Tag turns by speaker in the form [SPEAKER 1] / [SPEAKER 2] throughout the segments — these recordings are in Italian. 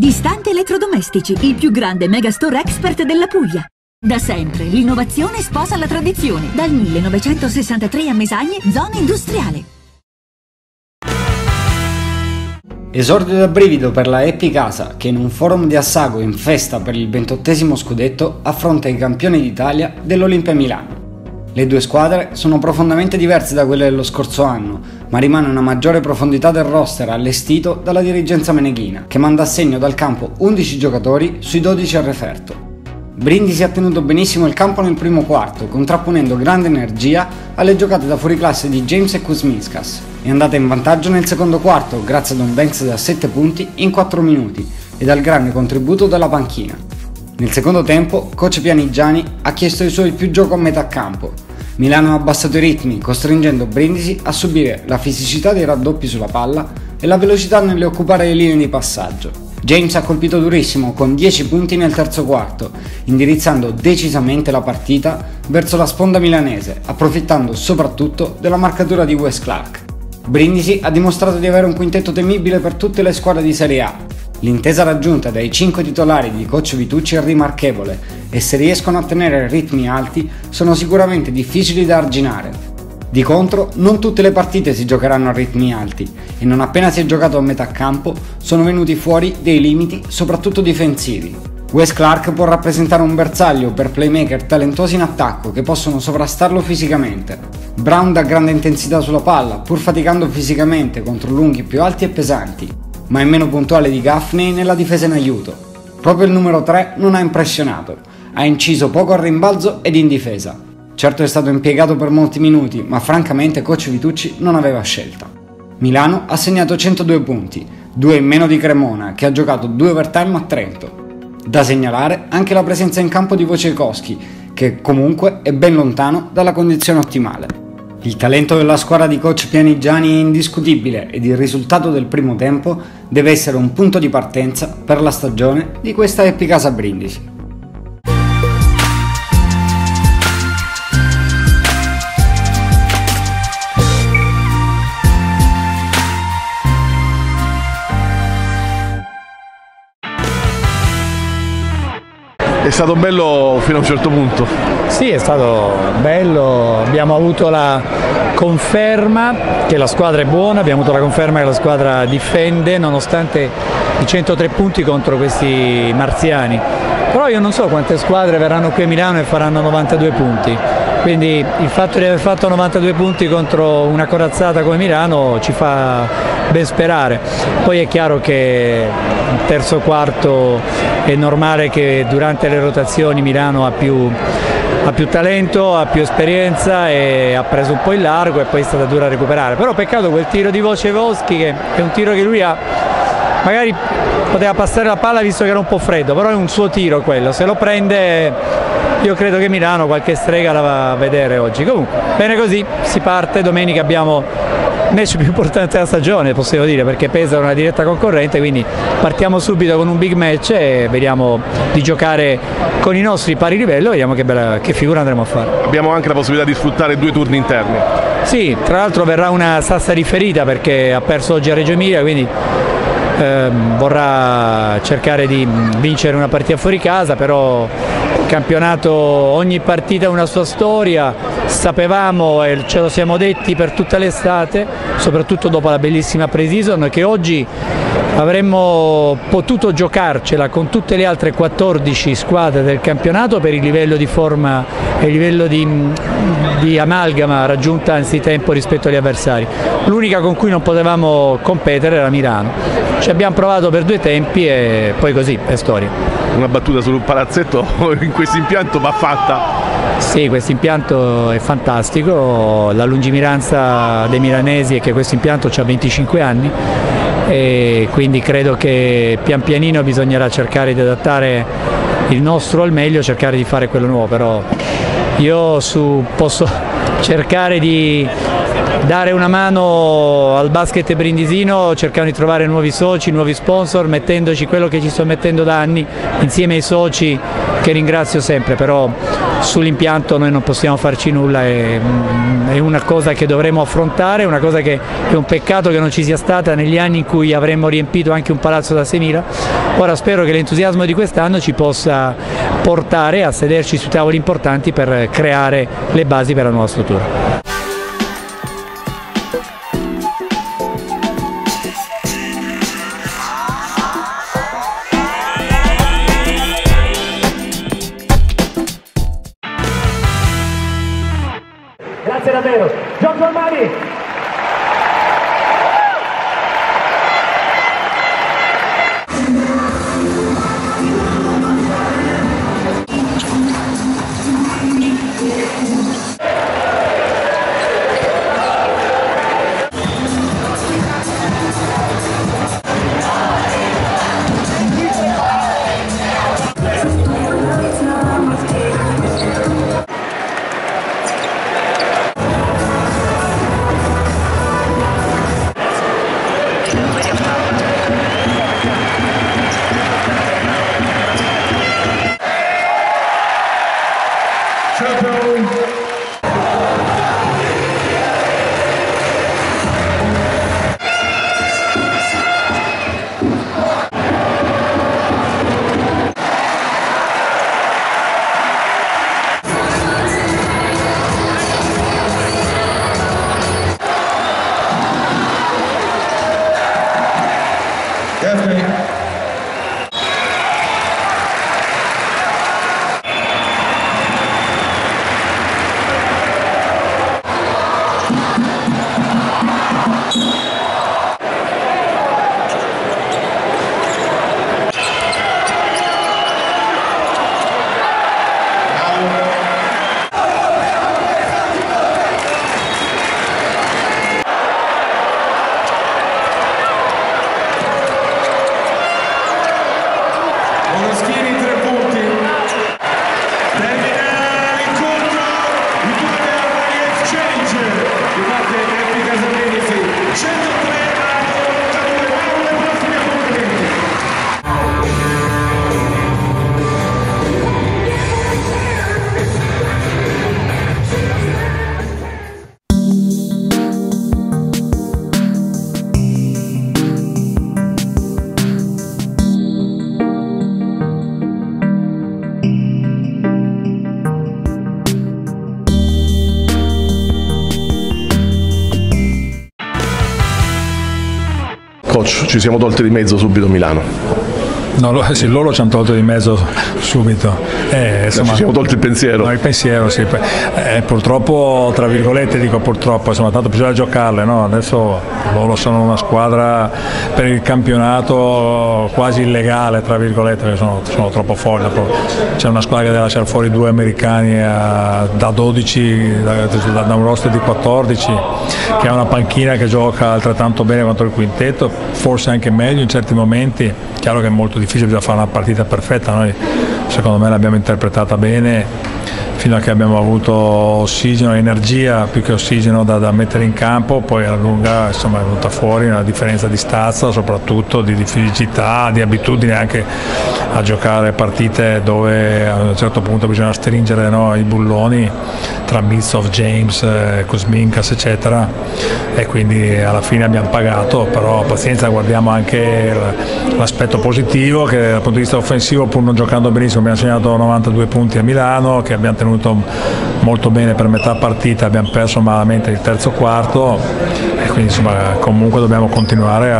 [SPEAKER 1] Istanti Elettrodomestici, il più grande megastore expert della Puglia. Da sempre l'innovazione sposa la tradizione. Dal 1963 a Mesagne, zona industriale.
[SPEAKER 2] Esordio da brivido per la Epicasa che in un forum di Assago in festa per il 28° scudetto affronta i campioni d'Italia dell'Olimpia Milano. Le due squadre sono profondamente diverse da quelle dello scorso anno, ma rimane una maggiore profondità del roster allestito dalla dirigenza meneghina, che manda a segno dal campo 11 giocatori sui 12 a referto. Brindisi ha tenuto benissimo il campo nel primo quarto, contrapponendo grande energia alle giocate da fuoriclasse di James e Kuzminskas. È andata in vantaggio nel secondo quarto grazie ad un Banks da 7 punti in 4 minuti e dal grande contributo della panchina. Nel secondo tempo, coach Pianigiani ha chiesto ai suoi più gioco a metà campo. Milano ha abbassato i ritmi, costringendo Brindisi a subire la fisicità dei raddoppi sulla palla e la velocità nell'occupare le linee di passaggio. James ha colpito durissimo con 10 punti nel terzo quarto, indirizzando decisamente la partita verso la sponda milanese, approfittando soprattutto della marcatura di Wes Clark. Brindisi ha dimostrato di avere un quintetto temibile per tutte le squadre di Serie A. L'intesa raggiunta dai 5 titolari di coach Vitucci è rimarchevole e se riescono a tenere ritmi alti sono sicuramente difficili da arginare. Di contro, non tutte le partite si giocheranno a ritmi alti e non appena si è giocato a metà campo sono venuti fuori dei limiti soprattutto difensivi. Wes Clark può rappresentare un bersaglio per playmaker talentuosi in attacco che possono sovrastarlo fisicamente. Brown dà grande intensità sulla palla pur faticando fisicamente contro lunghi più alti e pesanti, ma è meno puntuale di Gaffney nella difesa in aiuto. Proprio il numero 3 non ha impressionato, ha inciso poco al rimbalzo ed in difesa. Certo è stato impiegato per molti minuti, ma francamente coach Vitucci non aveva scelta. Milano ha segnato 102 punti, 2 in meno di Cremona, che ha giocato 2 overtime a Trento. Da segnalare anche la presenza in campo di Wojciechowski, che comunque è ben lontano dalla condizione ottimale. Il talento della squadra di coach Pianigiani è indiscutibile ed il risultato del primo tempo deve essere un punto di partenza per la stagione di questa Epicasa Brindisi.
[SPEAKER 3] È stato bello fino a un certo punto.
[SPEAKER 4] Sì, è stato bello, abbiamo avuto la conferma che la squadra è buona, abbiamo avuto la conferma che la squadra difende nonostante i 103 punti contro questi marziani. Però io non so quante squadre verranno qui a Milano e faranno 92 punti, quindi il fatto di aver fatto 92 punti contro una corazzata come Milano ci fa ben sperare. Poi è chiaro che il terzo quarto è normale che durante le rotazioni Milano ha più talento, ha più esperienza e ha preso un po' il largo e poi è stata dura a recuperare. Però peccato quel tiro di Wojciechowski, che è un tiro che lui ha, magari poteva passare la palla visto che era un po' freddo, però è un suo tiro quello, se lo prende io credo che Milano qualche strega la va a vedere oggi. Comunque bene così, si parte, domenica abbiamo il match più importante della stagione, possiamo dire, perché Pesaro è una diretta concorrente, quindi partiamo subito con un big match e vediamo di giocare con i nostri pari livello, vediamo che figura andremo a fare.
[SPEAKER 3] Abbiamo anche la possibilità di sfruttare 2 turni interni.
[SPEAKER 4] Sì, tra l'altro verrà una Sassari ferita perché ha perso oggi a Reggio Emilia, quindi vorrà cercare di vincere una partita fuori casa, però il campionato, ogni partita ha una sua storia, sapevamo e ce lo siamo detti per tutta l'estate, soprattutto dopo la bellissima pre-season, che oggi avremmo potuto giocarcela con tutte le altre 14 squadre del campionato per il livello di forma e il livello di amalgama raggiunta anzitempo rispetto agli avversari. L'unica con cui non potevamo competere era Milano. Ci abbiamo provato per 2 tempi e poi così è storia.
[SPEAKER 3] Una battuta sul palazzetto in questo impianto va fatta.
[SPEAKER 4] Sì, questo impianto è fantastico, la lungimiranza dei milanesi è che questo impianto ha 25 anni e quindi credo che pian pianino bisognerà cercare di adattare il nostro al meglio, cercare di fare quello nuovo, però io posso cercare di dare una mano al basket brindisino cercando di trovare nuovi soci, nuovi sponsor, mettendoci quello che ci sto mettendo da anni insieme ai soci che ringrazio sempre, però sull'impianto noi non possiamo farci nulla, è una cosa che dovremo affrontare, una cosa che è un peccato che non ci sia stata negli anni in cui avremmo riempito anche un palazzo da 6.000. Ora spero che l'entusiasmo di quest'anno ci possa portare a sederci sui tavoli importanti per creare le basi per la nuova struttura.
[SPEAKER 5] Grazie davvero, Giorgio Armani.
[SPEAKER 3] Coach, ci siamo tolti di mezzo subito Milano.
[SPEAKER 6] No, sì, loro ci hanno tolto di mezzo subito.
[SPEAKER 3] Insomma, ci siamo tolti il pensiero.
[SPEAKER 6] No, il pensiero, sì. Purtroppo, tra virgolette, dico purtroppo, insomma, tanto bisogna giocarle, no? Adesso loro sono una squadra per il campionato quasi illegale, tra virgolette, perché sono troppo forti. C'è una squadra che deve lasciare fuori 2 americani da 12, da un roster di 14, che ha una panchina che gioca altrettanto bene quanto il quintetto, forse anche meglio in certi momenti. Chiaro che è molto difficile, bisogna fare una partita perfetta, noi secondo me l'abbiamo interpretata bene fino a che abbiamo avuto ossigeno, energia più che ossigeno da mettere in campo, poi alla lunga insomma, è venuta fuori una differenza di stazza, soprattutto di fisicità, di abitudine anche a giocare partite dove a un certo punto bisogna stringere, no, i bulloni tra Mitsov, James, Kuzminkas eccetera, e quindi alla fine abbiamo pagato, però pazienza, guardiamo anche l'aspetto positivo che dal punto di vista offensivo, pur non giocando benissimo, abbiamo segnato 92 punti a Milano, che abbiamo tenuto molto bene per metà partita, abbiamo perso malamente il terzo quarto e quindi insomma comunque dobbiamo continuare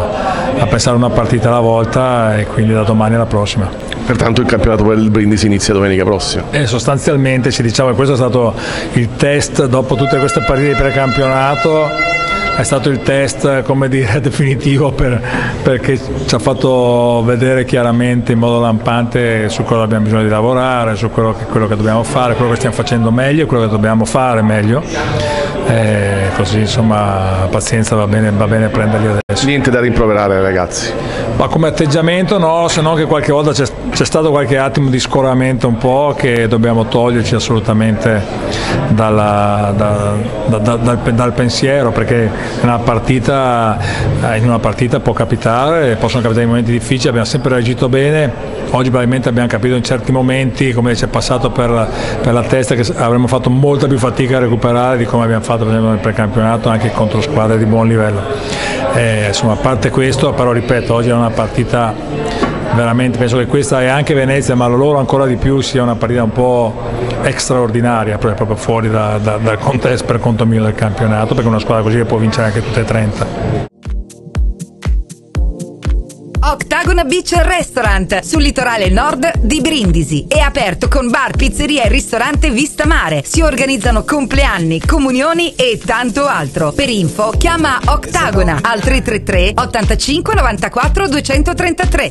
[SPEAKER 6] a pensare una partita alla volta e quindi da domani alla prossima.
[SPEAKER 3] Pertanto il campionato per il Brindisi inizia domenica prossima.
[SPEAKER 6] Sostanzialmente ci diciamo che questo è stato il test dopo tutte queste partite di precampionato. È stato il test, come dire, definitivo perché ci ha fatto vedere chiaramente in modo lampante su cosa abbiamo bisogno di lavorare, su quello che dobbiamo fare, quello che stiamo facendo meglio e quello che dobbiamo fare meglio. Così insomma pazienza, va bene prenderli adesso.
[SPEAKER 3] Niente da rimproverare ragazzi.
[SPEAKER 6] Ma come atteggiamento no, se no che qualche volta c'è stato qualche attimo di scoramento un po' che dobbiamo toglierci assolutamente dal pensiero, perché in una partita può capitare, possono capitare momenti difficili, abbiamo sempre reagito bene. Oggi probabilmente abbiamo capito in certi momenti, come ci è passato per la testa, che avremmo fatto molta più fatica a recuperare di come abbiamo fatto per esempio nel precampionato anche contro squadre di buon livello. Insomma, a parte questo, però ripeto, oggi è una partita veramente, penso che questa e anche Venezia, ma loro ancora di più, sia una partita un po' straordinaria, proprio fuori dal contesto per conto mio del campionato, perché una squadra così che può vincere anche tutte e 30.
[SPEAKER 7] Octagon Beach Restaurant sul litorale nord di Brindisi. È aperto con bar, pizzeria e ristorante Vista Mare. Si organizzano compleanni, comunioni e tanto altro. Per info chiama Octagona al 333 85 94 233.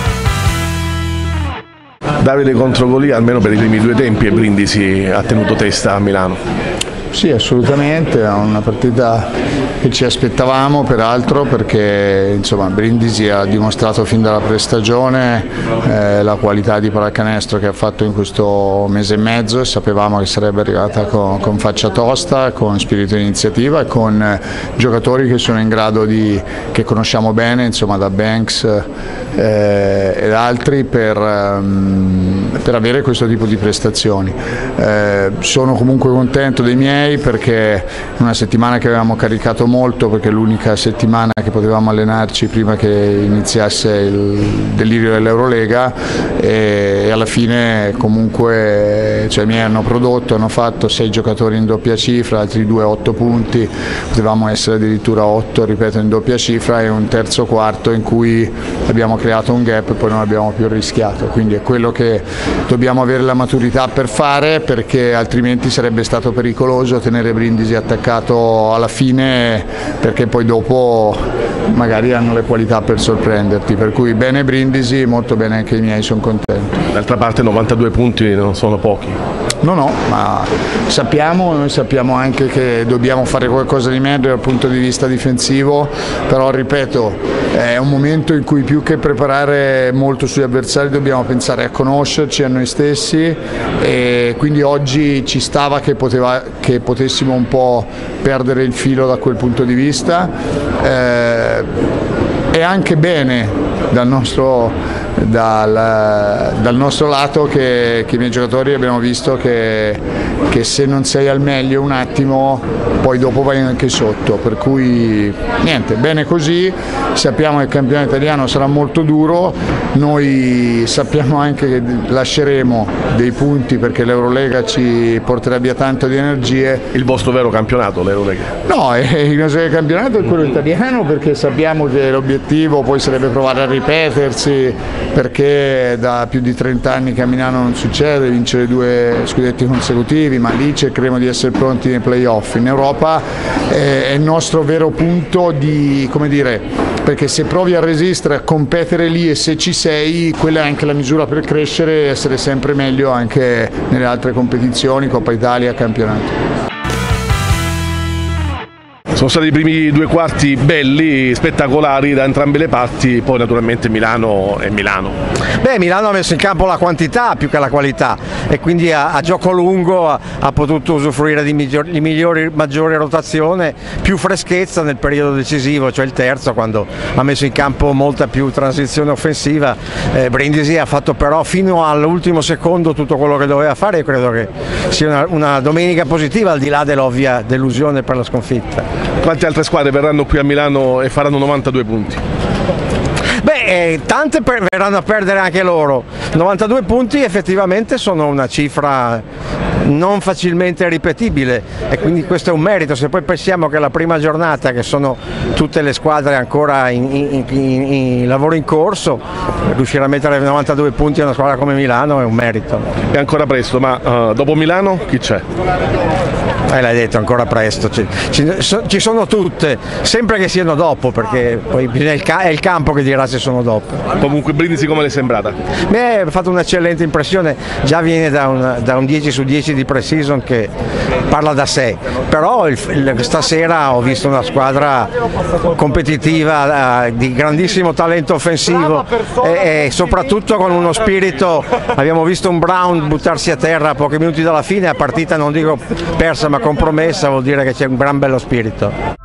[SPEAKER 3] Davide contro Golia, almeno per i primi due tempi, e Brindisi ha tenuto testa a Milano.
[SPEAKER 8] Sì, assolutamente, è una partita che ci aspettavamo peraltro, perché insomma Brindisi ha dimostrato fin dalla prestagione la qualità di pallacanestro che ha fatto in questo mese e mezzo, e sapevamo che sarebbe arrivata con faccia tosta, con spirito di iniziativa e con giocatori che sono in grado che conosciamo bene, insomma da Banks ed altri, per avere questo tipo di prestazioni. Sono comunque contento dei miei, perché è una settimana che avevamo caricato molto, perché è l'unica settimana che potevamo allenarci prima che iniziasse il delirio dell'Eurolega, e alla fine comunque i miei hanno fatto 6 giocatori in doppia cifra, altri 2 8 punti, potevamo essere addirittura 8, ripeto, in doppia cifra, e un terzo quarto in cui abbiamo creato un gap e poi non abbiamo più rischiato, quindi è quello che dobbiamo avere la maturità per fare, perché altrimenti sarebbe stato pericoloso tenere Brindisi attaccato alla fine, perché poi dopo magari hanno le qualità per sorprenderti, per cui bene Brindisi, molto bene anche i miei, sono contento.
[SPEAKER 3] D'altra parte 92 punti non sono pochi.
[SPEAKER 8] No, ma noi sappiamo anche che dobbiamo fare qualcosa di meglio dal punto di vista difensivo, però ripeto, è un momento in cui più che preparare molto sugli avversari dobbiamo pensare a conoscerci, a noi stessi, e quindi oggi ci stava che potessimo un po' perdere il filo da quel punto di vista. È anche bene dal nostro lato che i miei giocatori abbiamo visto che se non sei al meglio un attimo poi dopo vai anche sotto, per cui niente, bene così. Sappiamo che il campionato italiano sarà molto duro, noi sappiamo anche che lasceremo dei punti perché l'Eurolega ci porterà via tanto di energie.
[SPEAKER 3] Il vostro vero campionato, l'Eurolega?
[SPEAKER 8] No, il nostro vero campionato è quello italiano, perché sappiamo che l'obiettivo poi sarebbe provare a ripetersi, perché da più di 30 anni che a Milano non succede, vincere 2 scudetti consecutivi, ma lì cercheremo di essere pronti nei playoff. In Europa è il nostro vero punto di, come dire, perché se provi a resistere, a competere lì, e se ci sei, quella è anche la misura per crescere e essere sempre meglio anche nelle altre competizioni, Coppa Italia, campionato.
[SPEAKER 3] Sono stati i primi 2 quarti belli, spettacolari da entrambe le parti, poi naturalmente Milano è Milano.
[SPEAKER 9] Milano ha messo in campo la quantità più che la qualità, e quindi a gioco lungo ha potuto usufruire di maggiore rotazione, più freschezza nel periodo decisivo, cioè il terzo, quando ha messo in campo molta più transizione offensiva. Brindisi ha fatto però fino all'ultimo secondo tutto quello che doveva fare, e credo che sia una domenica positiva, al di là dell'ovvia delusione per la sconfitta.
[SPEAKER 3] Quante altre squadre verranno qui a Milano e faranno 92 punti?
[SPEAKER 9] Tante verranno a perdere anche loro. 92 punti effettivamente sono una cifra non facilmente ripetibile, e quindi questo è un merito. Se poi pensiamo che la prima giornata, che sono tutte le squadre ancora in lavoro in corso, riuscire a mettere 92 punti a una squadra come Milano è un merito.
[SPEAKER 3] È ancora presto, ma dopo Milano chi c'è?
[SPEAKER 9] L'hai detto, ancora presto, ci sono tutte, sempre che siano dopo, perché poi è il campo che dirà se sono dopo.
[SPEAKER 3] Comunque Brindisi come le è sembrata?
[SPEAKER 9] Ha fatto un'eccellente impressione, già viene da un 10 su 10 mesi di pre-season che parla da sé, però stasera ho visto una squadra competitiva di grandissimo talento offensivo e soprattutto con uno spirito. Abbiamo visto un Brown buttarsi a terra a pochi minuti dalla fine, la partita non dico persa ma compromessa, vuol dire che c'è un gran bello spirito.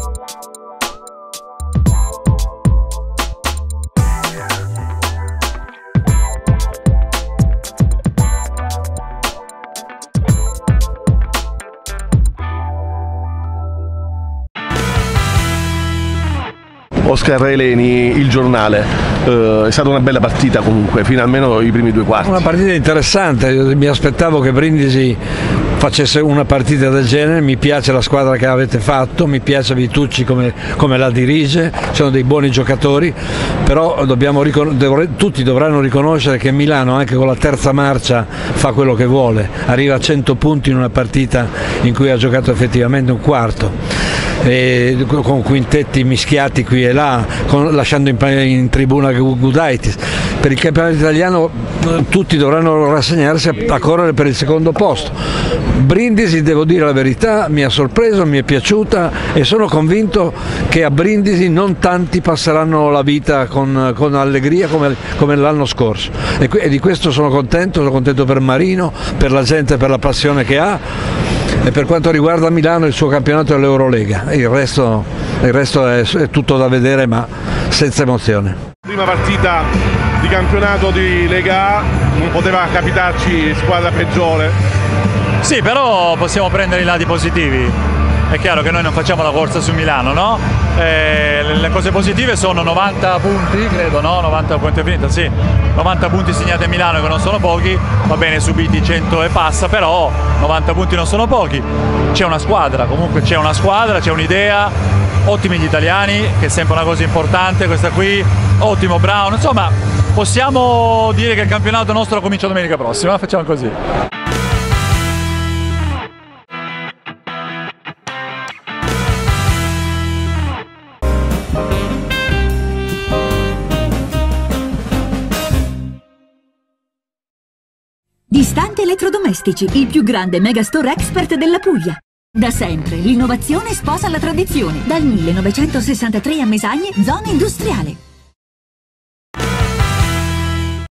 [SPEAKER 3] Oscar Eleni, Il Giornale, è stata una bella partita comunque, fino almeno i primi due quarti.
[SPEAKER 4] Una partita interessante, mi aspettavo che Brindisi facesse una partita del genere, mi piace la squadra che avete fatto, mi piace Vitucci come la dirige, sono dei buoni giocatori, però tutti dovranno riconoscere che Milano anche con la terza marcia fa quello che vuole, arriva a 100 punti in una partita in cui ha giocato effettivamente un quarto. Con quintetti mischiati qui e là, lasciando in tribuna Gudaitis. Per il campionato italiano tutti dovranno rassegnarsi a correre per il secondo posto. Brindisi, devo dire la verità, mi ha sorpreso, mi è piaciuta e sono convinto che a Brindisi non tanti passeranno la vita con allegria come l'anno scorso e di questo sono contento per Marino, per la gente, per la passione che ha. E per quanto riguarda Milano, il suo campionato è l'Eurolega, il resto è tutto da vedere ma senza emozione.
[SPEAKER 3] Prima partita di campionato di Lega A, non poteva capitarci squadra peggiore.
[SPEAKER 10] Sì, però possiamo prendere i lati positivi. È chiaro che noi non facciamo la corsa su Milano, no? Le cose positive sono 90 punti, credo, no? 90 punti finita, sì. 90 punti segnati a Milano che non sono pochi, va bene subiti 100 e passa, però 90 punti non sono pochi. C'è una squadra, comunque c'è una squadra, c'è un'idea, ottimi gli italiani, che è sempre una cosa importante, questa qui, ottimo Brown, insomma possiamo dire che il campionato nostro comincia domenica prossima, facciamo così.
[SPEAKER 1] Distante Elettrodomestici, il più grande megastore expert della Puglia. Da sempre l'innovazione sposa la tradizione. Dal 1963 a Mesagne, zona industriale.